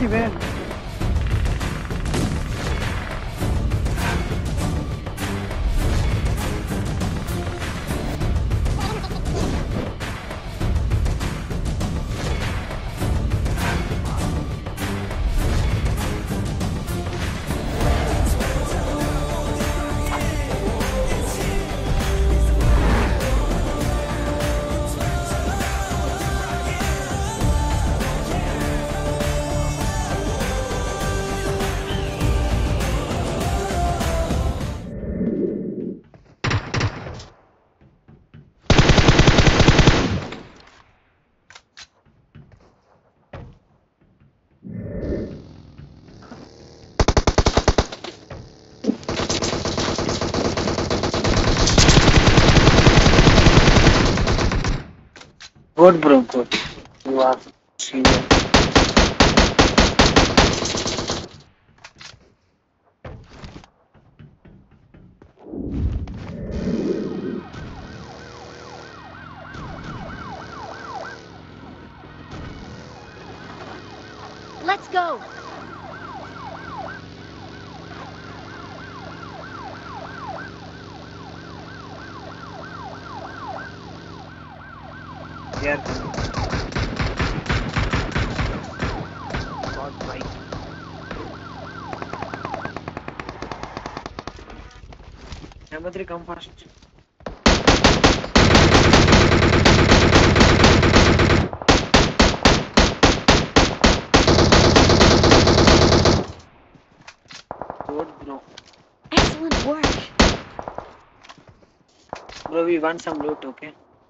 Muti, where? Good, bro, good. You are senior. Let's go. Yeah. God, right. Number 3, come fast. Good, bro. Excellent work. Bro, we want some loot, okay?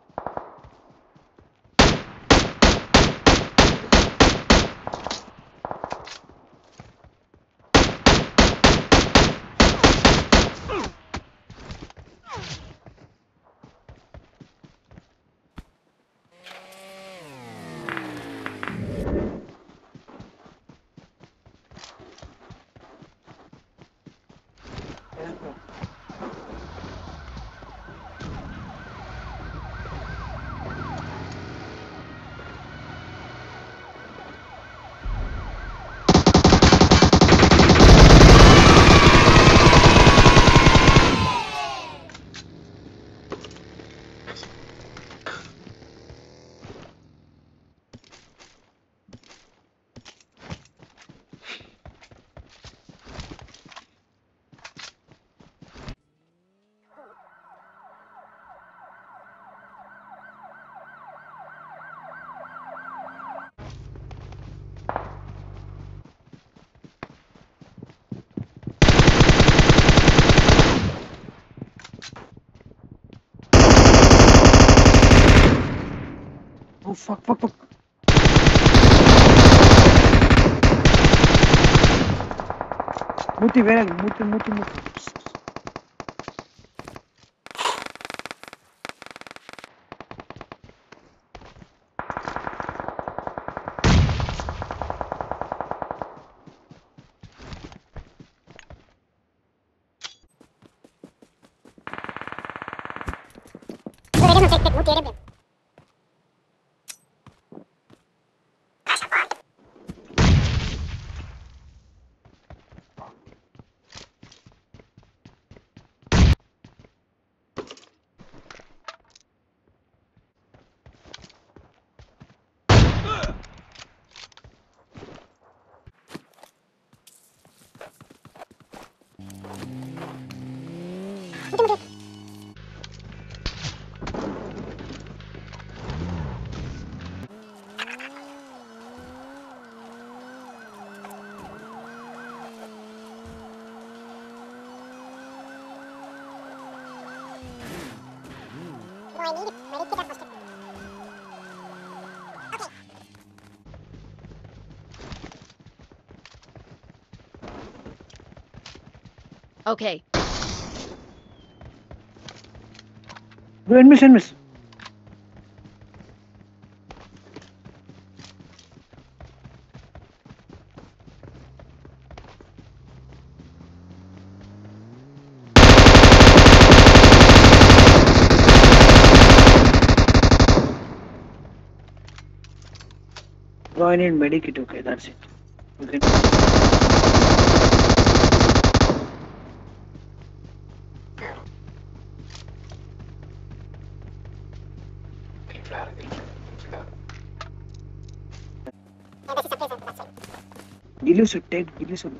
Yeah, bro. Oh, fuck, fuck, fuck. Muti, where are you? Muti. Okay. Bro, miss. Bro, I need medikit, okay, that's it. Okay. Gilly should take. Gilly should.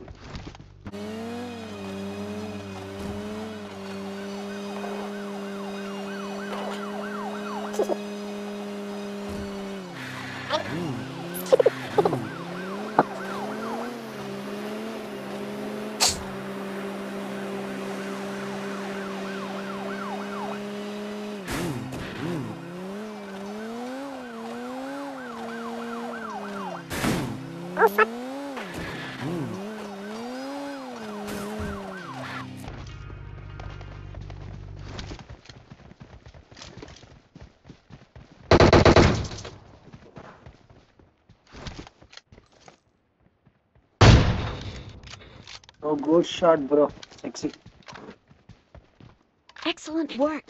Oh, good shot, bro. Sexy. Excellent work.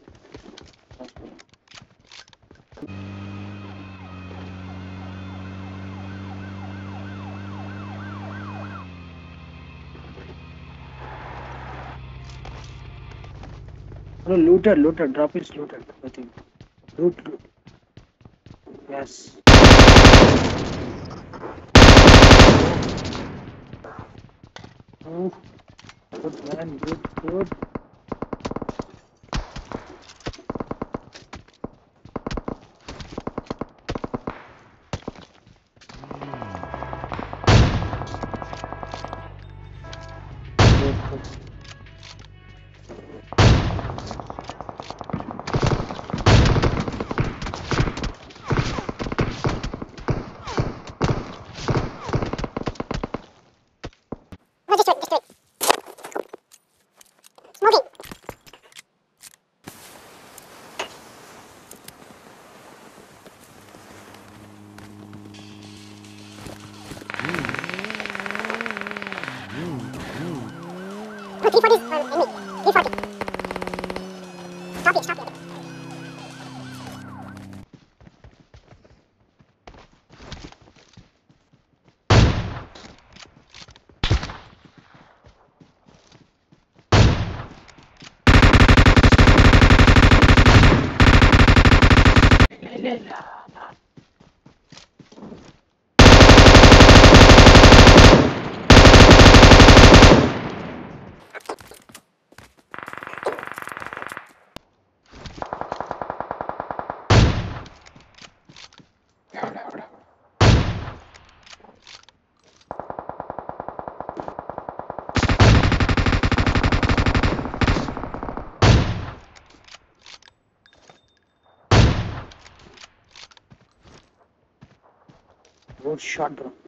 No, looted, looted. Drop is looted. I think. Loot, loot. Yes. Oh, good man. Good, good. Good, good. No, just wait. Smoking. No, P40s are enemy. P40. Stop it. Good shot, bro.